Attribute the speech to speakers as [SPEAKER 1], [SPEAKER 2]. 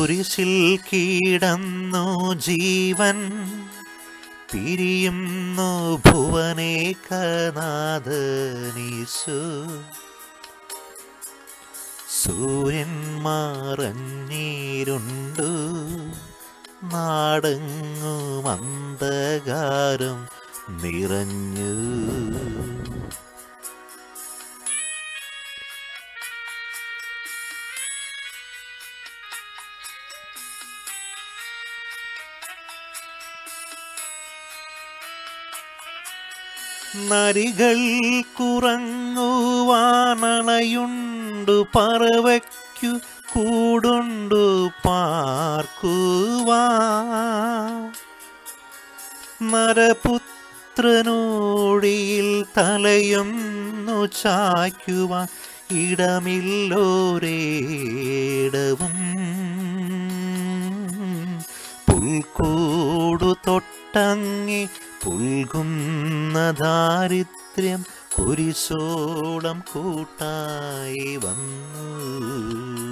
[SPEAKER 1] കുരിശിൽ കിടന്നു ജീവൻ പിരിയുന്നു ഭുവനേകനാഥനീശു. സൂര്യൻ മറഞ്ഞിരുണ്ടു നാടെങ്ങും അന്ധകാരം നിറഞ്ഞു. നരികൾ കുറങ്ങുവാനണയുണ്ടു പറവയ്ക്കു കൂടുണ്ടു പാർക്കുവാൻ. നരപുത്രനോടിയിൽ തലയൊന്നു ചായ്ക്കുവാൻ ഇടമില്ലോരേടവും. പുൽക്കൂടു തൊട്ടങ്ങി പുൽകുന്ന ദാരിദ്ര്യം കുരിശോളം കൂട്ടായി വന്നു.